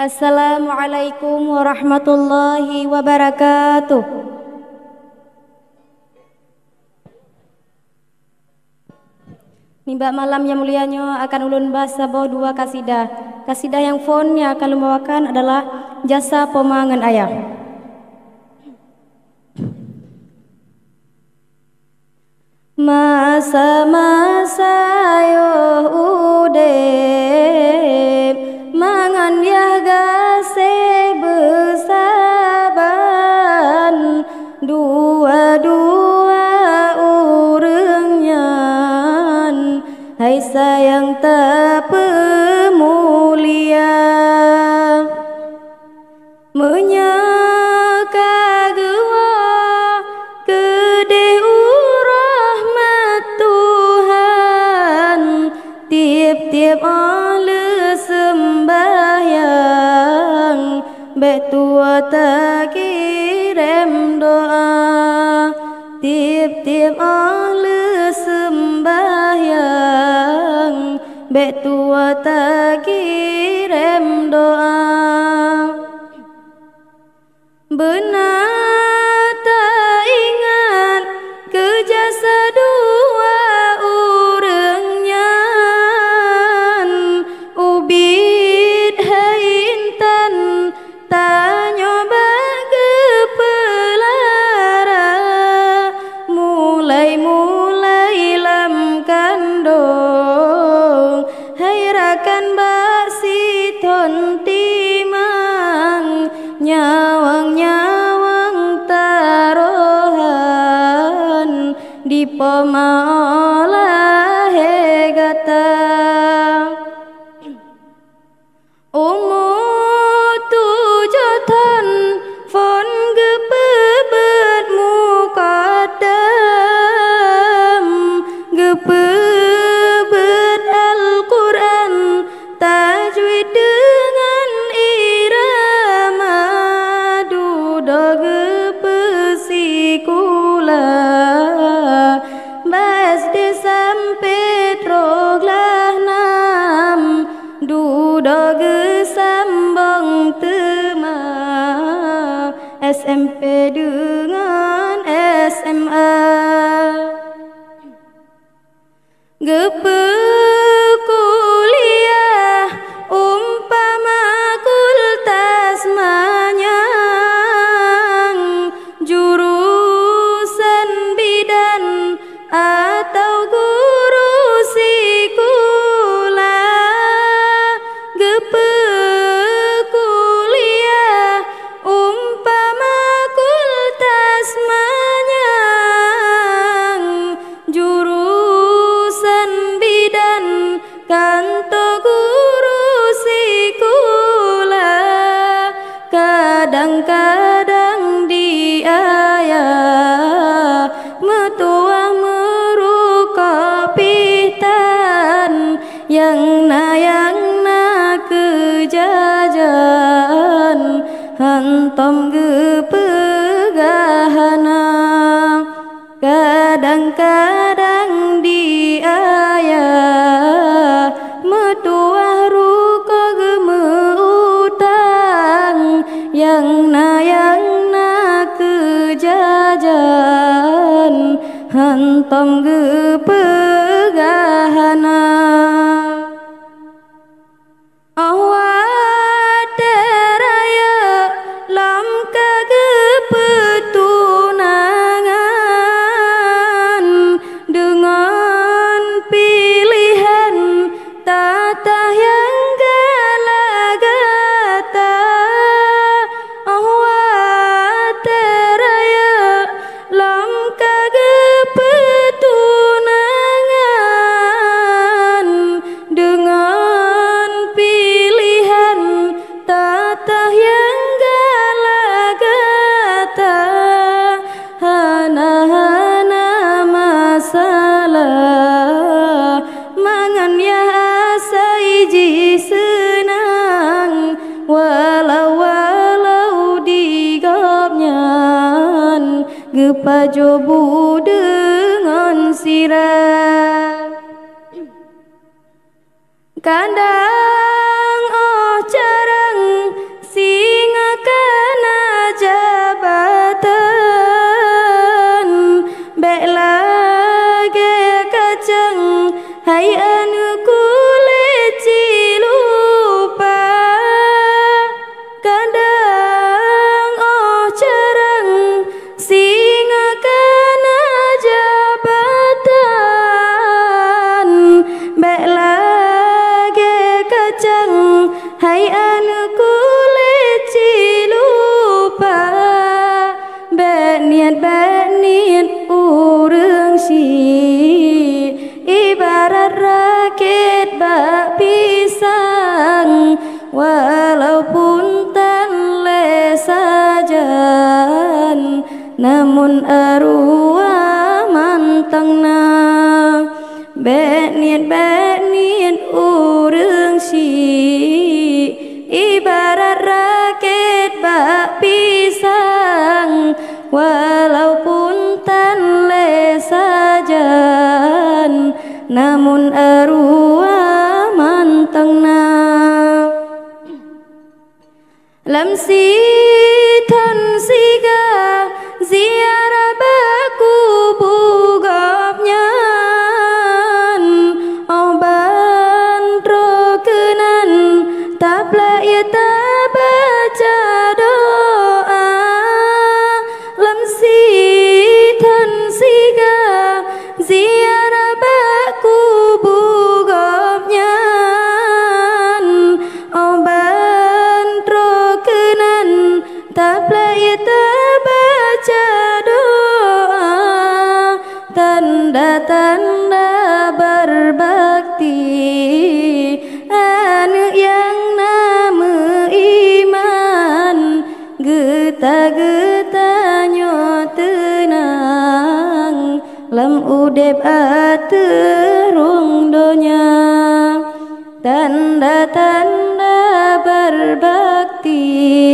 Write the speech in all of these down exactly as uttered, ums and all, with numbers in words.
Assalamualaikum warahmatullahi wabarakatuh. Nimba malam yang mulianya akan ulun bahas sebuah dua kasidah. Kasidah yang fon yang akan membawakan adalah Jasa Pemangan Ayah. Masa-masa yo udep mangan yah gase besaban dua-dua urengnya hai sayang tapemulia menyakagewa kedeh urahmat Tuhan tiap-tiap ale sembahyang betua tak kirim doa tiap-tiap ale sembahyang betua tak kirim doa benar tak ingat ke jasa dua urengnya ubid hai intan tak nyoba gepelara mulai-mulai lam kandung hai rakan basi ton timang nyawang-nyawang tarohan di pemaolah hegata umur tujuan fon gepebet mukadam gepebet Al-Quran tajwid dengan irama duda gepesikula bas de sampai troglah nam duda gesambang tema S M P dengan S M A gepe kuliah umpama kultas manyang jurusan bidan atau guru sikula gepe kuliah umpama kultas manyang jurusan bidan kanto guru sikula kadang-kadang diayah metuah merukapitan yang na yang na kejajan hantom gepegahana kadang-kadang diayah metuah ruko gemeutang yang na yang na kejajan hantom gepegahana awak teraya lam kagepetunangan dengan pilihan tata yang galagata awak teraya lam kagepetunangan dengan pilihan tata yang galagata hana-hana masalah mangan ya asa iji senang walau-walau digapnyan gepajobu dengan sirah kadang oh carang Hai anu kulit cilupa Beniat beniat urang si Ibarat rakit bak pisang Walaupun tan le sajan Namun arwah mantangna Beniat beniat urang si Ibarat rakit bak pisang Walaupun tan le sajan Namun arwah mantangna Lam si tan siga ziarah baku bugapnya Oban rokenan tapla ia tak baca doa Lam si tan siga ziarah baku bugapnya Oban rokenan tapla ia tak baca doa Tanda-tanda berbakti anu yang nama iman Geta-getanya tenang Lam udep aterung donya Tanda-tanda berbakti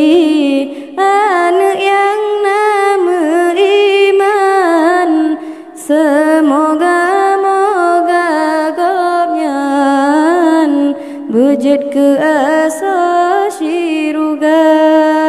anu yang nama iman Semoga-moga gobnyan Bujud ke asa syirugah